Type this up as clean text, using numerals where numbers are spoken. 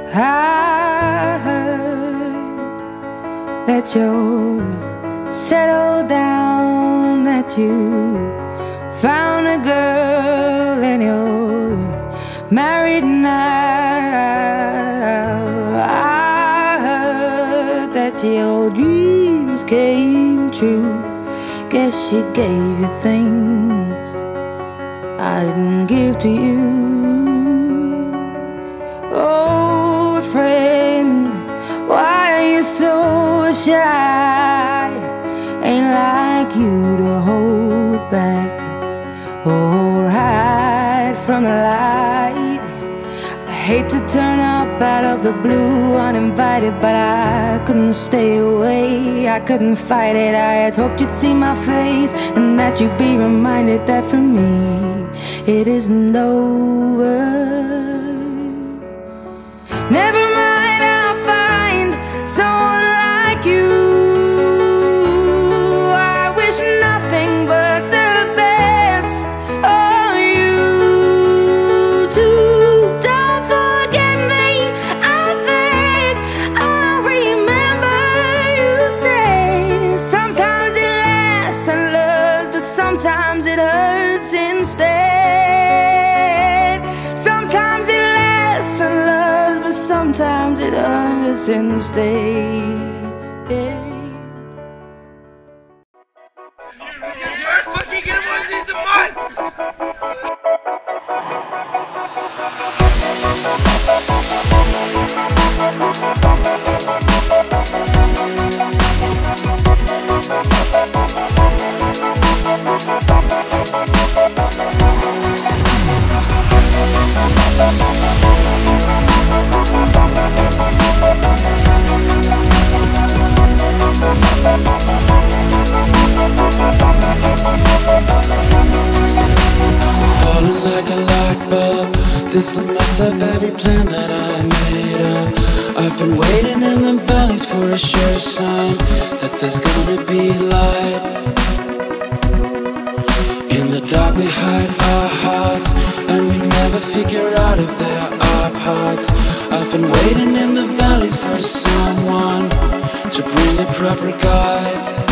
I heard that you're settled down, that you found a girl and you're married now. I heard that your dreams came true. Guess she gave you things I didn't give to you. Oh, friend, why are you so shy? Ain't like you to hold back or hide from the light. I hate to turn up out of the blue uninvited, but I couldn't stay away, I couldn't fight it. I had hoped you'd see my face and that you'd be reminded that for me it isn't over. Never mind, I'll find someone like you. I wish nothing but the best of you too. Don't forget me, I beg. I remember you say sometimes it lasts and loves, but sometimes it hurts instead. Sometimes it lasts and loves, but sometimes it hurts instead. Fucking get him on the mud! Falling like a light bulb, this'll mess up every plan that I made up. I've been waiting in the valleys for a sure sign that there's gonna be light. In the dark we hide our hearts, and we never figure out if there are parts. I've been waiting in the valleys for someone to bring a proper guide.